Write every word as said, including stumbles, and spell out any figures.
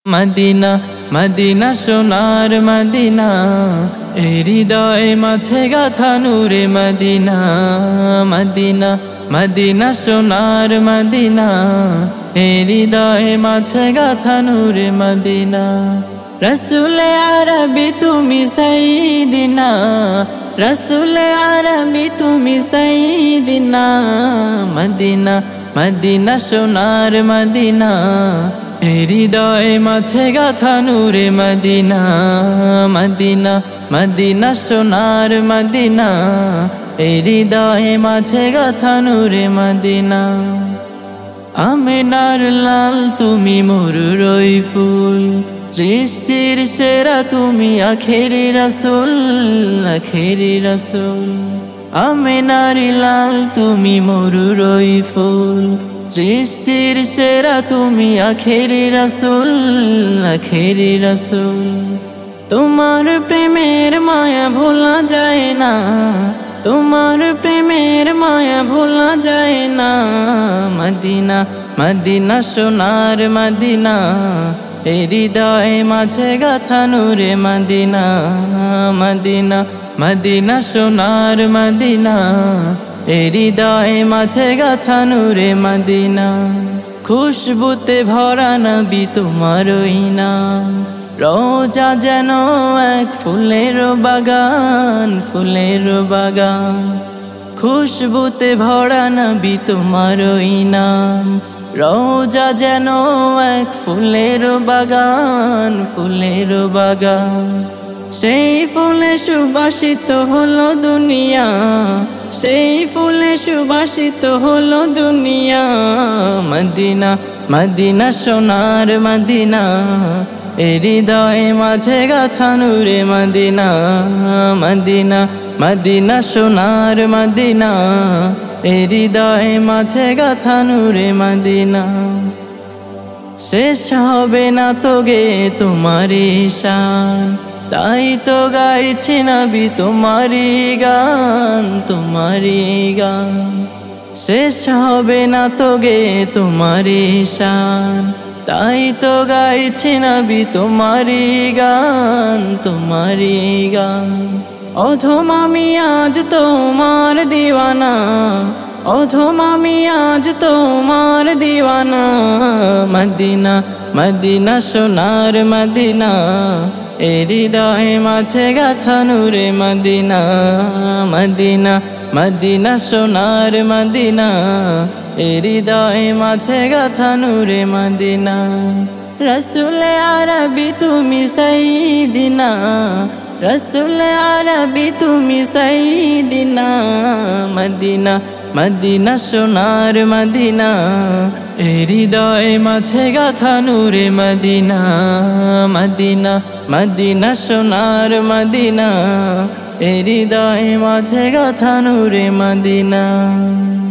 Medina Medina সোনার Medina এ হৃদয়ে মাঝে গাথা নূরে মদিনা মদিনা মদিনা সোনার মদিনা এ হৃদয়ে মাঝে গাথা নূরে মদিনা রসুলে আরবি তুমি সাইয়্যিদিনা রসুলে আরবি তুমি সাইয়্যিদিনা মদিনা মদিনা সোনার মদিনা এ হৃদয়ে মাঝে গাথা নূরে মদিনা মদিনা মদিনা সোনার মদিনা এ হৃদয়ে মাঝে গাথা নূরে মদিনা আমিনার লাল তুমি মরুরই ফুল সৃষ্টির সেরা তুমি আখেরি রাসূল আখেরি রাসূল আমিনার লাল তুমি মরুরই ফুল সৃষ্টির সেরা তুমি আখেরি রাসূল আখেরি রাসূল তোমার প্রেমের মায়া ভোলা যায় না তোমার প্রেমের মায়া ভোলা যায় না মদিনা মদিনা সোনার মদিনা এ হৃদয়ে মাঝে গাথা নূরে মদিনা মদিনা মদিনা সোনার মদিনা এ হৃদয়ে মাঝে গাথা নূরে মদিনা খুশবুতে ভরা নবী তোমারই নাম রোজা যেন এক ফুলের বাগান ফুলের বাগান খুশবুতে ভরা নবী তোমারই নাম রোজা যেন এক ফুলের বাগান ফুলের বাগান সেই ফুলে সুবাসিত হলো দুনিয়া সেই ফুলে সুবাসিত হলো দুনিয়া মদিনা মদিনা সোনার মদিনা এ হৃদয়ে মাঝে গাথা নূরে মদিনা মদিনা মদিনা সোনার মদিনা এ হৃদয়ে মাঝে গাথা নূরে মদিনা শেষ হবে না তো গে তোমারি শান তাই তো গাইছি নবী তোমারি গান তোমারি গান শেষ হবে না তো গে তোমারি শান তাই তো গাইছি নবী তোমারি গান তোমারি গান অধম আমি আজ তোমার দিওয়ানা অধম আমি আজ তোমার দিওয়ানা মদিনা মদিনা সোনার মদিনা এ হৃদয়ে মাঝে গাথা নূরে মদিনা মদিনা মদিনা সোনার মদিনা এ হৃদয়ে মাঝে গাথা নূরে মদিনা রসুলে আরবি তুমি সাইয়্যিদিনা রসুলে আরবি তুমি সাইয়্যিদিনা মদিনা মদিনা সোনার মদিনা এ হৃদয়ে মাঝে গাথা নূরে মদিনা মদিনা মদিনা সোনার মদিনা এ হৃদয়ে মাঝে গাথা নূরে মদিনা।